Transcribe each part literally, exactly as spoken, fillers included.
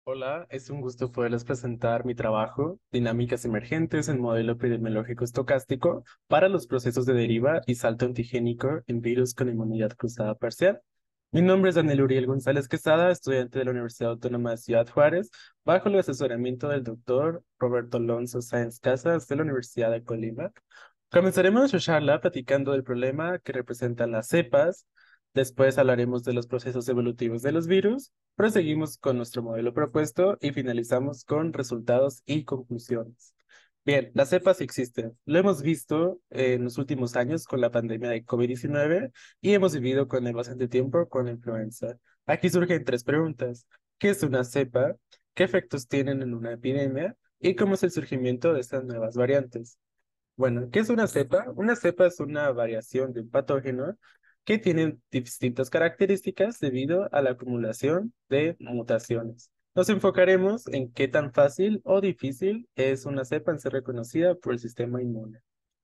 Hola, es un gusto poderles presentar mi trabajo, Dinámicas Emergentes en Modelo Epidemiológico Estocástico para los procesos de deriva y salto antigénico en virus con inmunidad cruzada parcial. Mi nombre es Daniel Uriel González Quesada, estudiante de la Universidad Autónoma de Ciudad Juárez, bajo el asesoramiento del doctor Roberto Alonso Sáenz Casas de la Universidad de Colima. Comenzaremos nuestra charla platicando del problema que representan las cepas. Después hablaremos de los procesos evolutivos de los virus. Proseguimos con nuestro modelo propuesto y finalizamos con resultados y conclusiones. Bien, las cepas existen. Lo hemos visto en los últimos años con la pandemia de COVID diecinueve y hemos vivido con el bastante tiempo con la influenza. Aquí surgen tres preguntas. ¿Qué es una cepa? ¿Qué efectos tienen en una epidemia? ¿Y cómo es el surgimiento de estas nuevas variantes? Bueno, ¿qué es una cepa? Una cepa es una variación de un patógeno que tiene distintas características debido a la acumulación de mutaciones. Nos enfocaremos en qué tan fácil o difícil es una cepa en ser reconocida por el sistema inmune.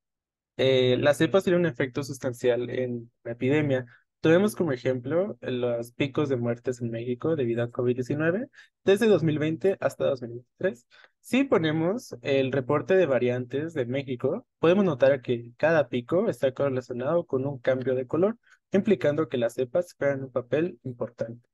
Eh, las cepas tienen un efecto sustancial en la epidemia. Tenemos como ejemplo los picos de muertes en México debido a COVID diecinueve desde dos mil veinte hasta dos mil veintitrés. Si ponemos el reporte de variantes de México, podemos notar que cada pico está correlacionado con un cambio de color, implicando que las cepas juegan un papel importante.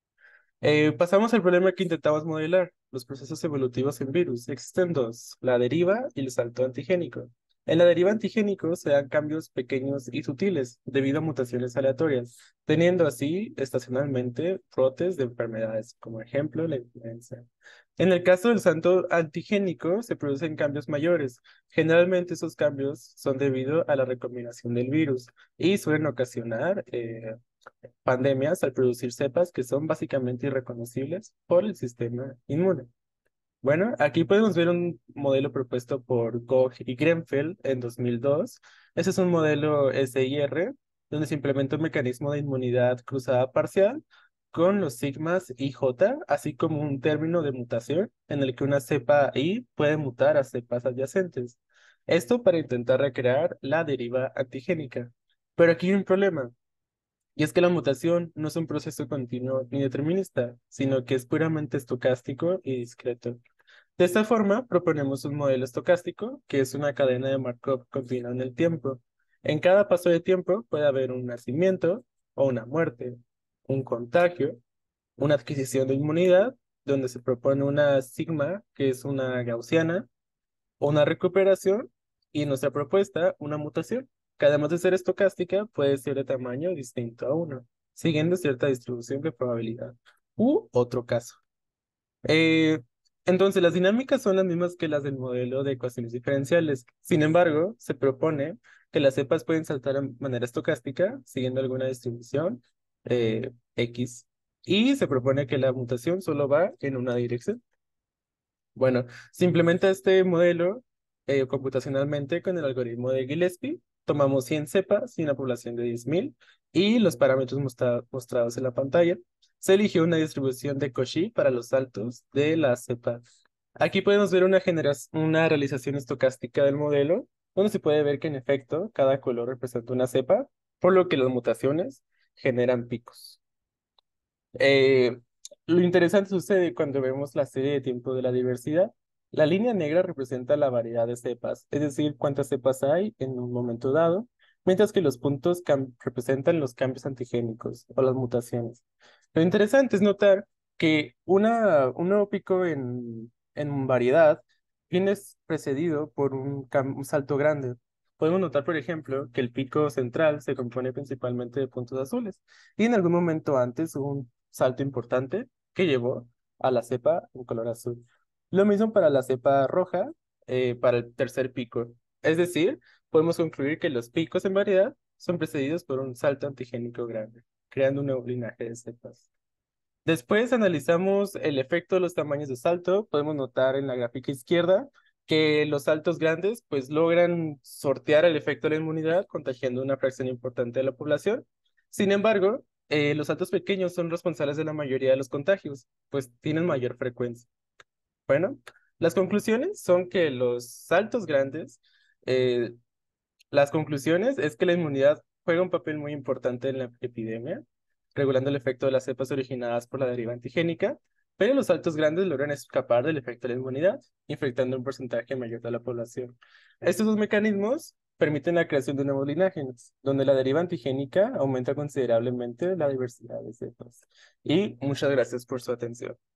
Eh, pasamos al problema que intentamos modelar, los procesos evolutivos en virus. Existen dos, la deriva y el salto antigénico. En la deriva antigénico se dan cambios pequeños y sutiles debido a mutaciones aleatorias, teniendo así estacionalmente brotes de enfermedades, como ejemplo la influenza. En el caso del salto antigénico se producen cambios mayores. Generalmente esos cambios son debido a la recombinación del virus y suelen ocasionar eh, pandemias al producir cepas que son básicamente irreconocibles por el sistema inmune. Bueno, aquí podemos ver un modelo propuesto por Koch y Grenfell en dos mil dos. Ese es un modelo S I R, donde se implementa un mecanismo de inmunidad cruzada parcial con los sigmas I J, así como un término de mutación en el que una cepa I puede mutar a cepas adyacentes. Esto para intentar recrear la deriva antigénica. Pero aquí hay un problema. Y es que la mutación no es un proceso continuo ni determinista, sino que es puramente estocástico y discreto. De esta forma, proponemos un modelo estocástico, que es una cadena de Markov continua en el tiempo. En cada paso de tiempo puede haber un nacimiento o una muerte, un contagio, una adquisición de inmunidad, donde se propone una sigma, que es una gaussiana, una recuperación y nuestra propuesta, una mutación, que además de ser estocástica, puede ser de tamaño distinto a uno, siguiendo cierta distribución de probabilidad. U otro caso. Eh, entonces, las dinámicas son las mismas que las del modelo de ecuaciones diferenciales. Sin embargo, se propone que las cepas pueden saltar de manera estocástica, siguiendo alguna distribución eh, X, y se propone que la mutación solo va en una dirección. Bueno, se implementa este modelo eh, computacionalmente con el algoritmo de Gillespie. Tomamos cien cepas y una población de diez mil y los parámetros mostra- mostrados en la pantalla. Se eligió una distribución de Cauchy para los saltos de la cepa. Aquí podemos ver una, genera- una realización estocástica del modelo, donde se puede ver que en efecto cada color representa una cepa, por lo que las mutaciones generan picos. Eh, lo interesante sucede cuando vemos la serie de tiempo de la diversidad. La línea negra representa la variedad de cepas, es decir, cuántas cepas hay en un momento dado, mientras que los puntos cam- representan los cambios antigénicos o las mutaciones. Lo interesante es notar que una, un nuevo pico en, en variedad viene s- precedido por un, cam- un salto grande. Podemos notar, por ejemplo, que el pico central se compone principalmente de puntos azules y en algún momento antes hubo un salto importante que llevó a la cepa en color azul. Lo mismo para la cepa roja, eh, para el tercer pico. Es decir, podemos concluir que los picos en variedad son precedidos por un salto antigénico grande, creando un nuevo linaje de cepas. Después analizamos el efecto de los tamaños de salto. Podemos notar en la gráfica izquierda que los saltos grandes pues logran sortear el efecto de la inmunidad, contagiando una fracción importante de la población. Sin embargo, eh, los saltos pequeños son responsables de la mayoría de los contagios, pues tienen mayor frecuencia. Bueno, las conclusiones son que los saltos grandes, eh, las conclusiones es que la inmunidad juega un papel muy importante en la epidemia, regulando el efecto de las cepas originadas por la deriva antigénica. pero los saltos grandes logran escapar del efecto de la inmunidad, infectando un porcentaje mayor de la población. Estos dos mecanismos permiten la creación de nuevos linajes, donde la deriva antigénica aumenta considerablemente la diversidad de cepas. Y muchas gracias por su atención.